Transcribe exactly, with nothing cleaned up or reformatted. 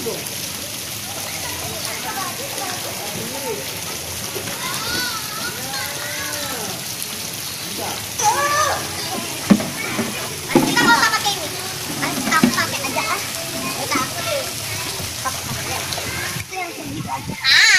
Kita mau pakai ini. Kita pakai aja ah. Kita aku deh. Pakai yang segitu aja. Ah.